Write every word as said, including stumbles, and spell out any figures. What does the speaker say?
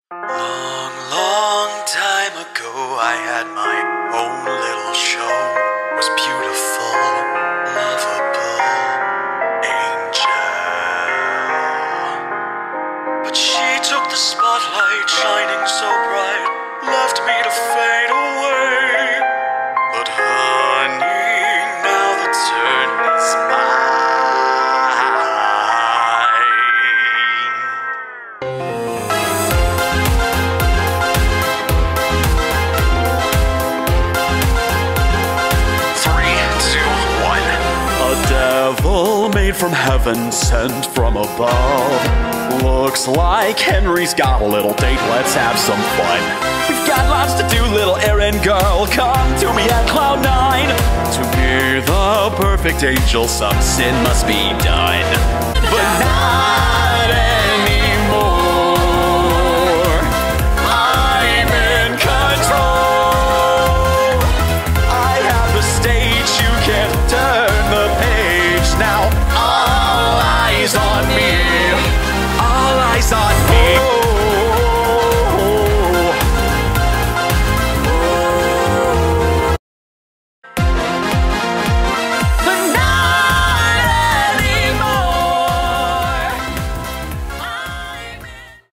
Long, long time ago, I had my own little show. Was beautiful, lovable, angel. But she took the spotlight, shining so bright, left me to fade away. But honey, now the turn is mine. Devil made from heaven, sent from above. Looks like Henry's got a little date, let's have some fun. We've got lots to do, little errand girl, come to me at cloud nine. To be the perfect angel, some sin must be done, but not